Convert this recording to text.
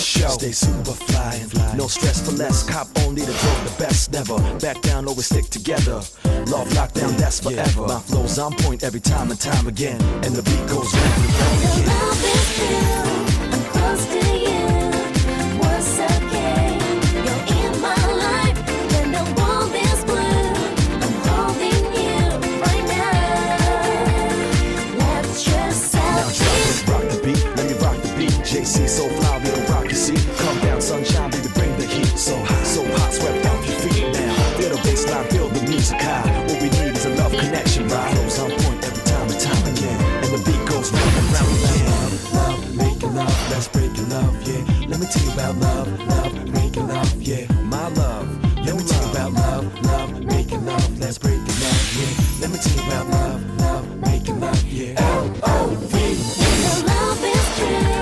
show. Stay super fly and fly. No stress for less. Cop only the dope, the best. Never back down, always stick together. Love lockdown, that's forever. My flow's on point every time and time again. And the beat goes round and round again. Your love is true. I'm close to you. Once again, you're in my life. When the world is blue, I'm holding you right now. Let's just Now just rock the beat, let me rock the beat. JC so fly, we don't rock, you see. Come down, sunshine, baby, bring the heat. So hot, swept off your feet now. Feel the bassline, feel the music high. What we need is a love connection, right? Flows on point every time and time again. And the beat goes round and round again. Love, making love, let's break your love, yeah. Let me tell you about love, making love, yeah. My love, let me tell you about love, making love, let's break your love, yeah. Let me tell you about love, making love, yeah. L-O-V-E. your love is true.